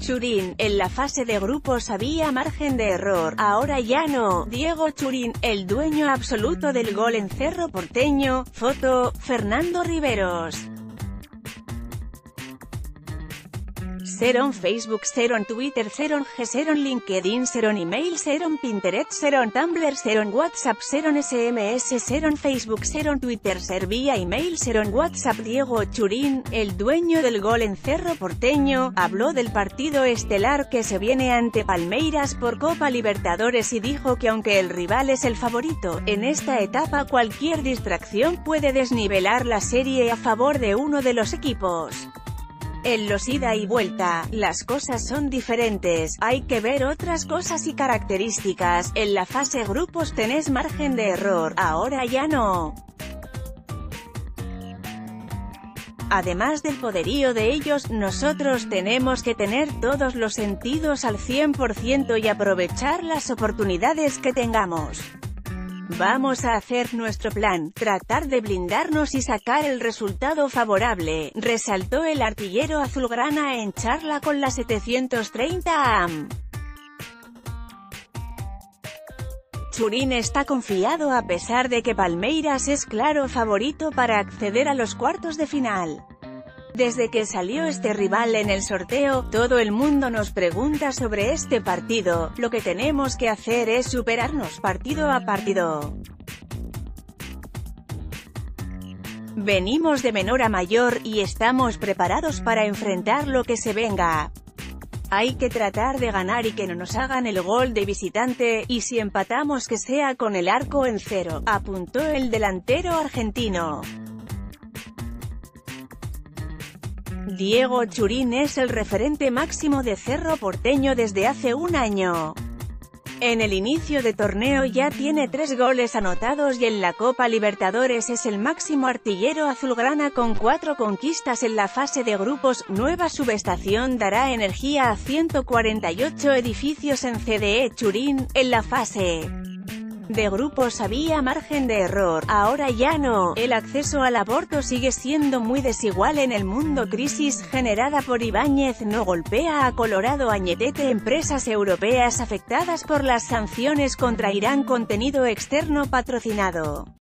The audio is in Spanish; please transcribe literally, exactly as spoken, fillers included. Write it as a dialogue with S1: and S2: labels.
S1: Churín, en la fase de grupos había margen de error, ahora ya no. Diego Churín, el dueño absoluto del gol en Cerro Porteño. Foto, Fernando Riveros. Seron Facebook, Seron Twitter, Seron G, Seron LinkedIn, Seron Email, Seron Pinterest, Seron Tumblr, Seron WhatsApp, Seron S M S, Seron Facebook, Seron Twitter, Servía Email, Seron WhatsApp. Diego Churín, el dueño del gol en Cerro Porteño, habló del partido estelar que se viene ante Palmeiras por Copa Libertadores y dijo que aunque el rival es el favorito, en esta etapa cualquier distracción puede desnivelar la serie a favor de uno de los equipos. En los ida y vuelta, las cosas son diferentes, hay que ver otras cosas y características. En la fase grupos tenés margen de error, ahora ya no. Además del poderío de ellos, nosotros tenemos que tener todos los sentidos al cien por ciento y aprovechar las oportunidades que tengamos. Vamos a hacer nuestro plan, tratar de blindarnos y sacar el resultado favorable, resaltó el artillero azulgrana en charla con la setecientos treinta A M. Churín está confiado a pesar de que Palmeiras es claro favorito para acceder a los cuartos de final. Desde que salió este rival en el sorteo, todo el mundo nos pregunta sobre este partido. Lo que tenemos que hacer es superarnos partido a partido. Venimos de menor a mayor, y estamos preparados para enfrentar lo que se venga. Hay que tratar de ganar y que no nos hagan el gol de visitante, y si empatamos que sea con el arco en cero, apuntó el delantero argentino. Diego Churín es el referente máximo de Cerro Porteño desde hace un año. En el inicio de torneo ya tiene tres goles anotados y en la Copa Libertadores es el máximo artillero azulgrana con cuatro conquistas en la fase de grupos. Nueva subestación dará energía a ciento cuarenta y ocho edificios en C D E. Churín, en la fase de grupos había margen de error, ahora ya no. El acceso al aborto sigue siendo muy desigual en el mundo. Crisis generada por Ibáñez no golpea a Colorado. Añetete. Empresas europeas afectadas por las sanciones contra Irán. Contenido externo patrocinado.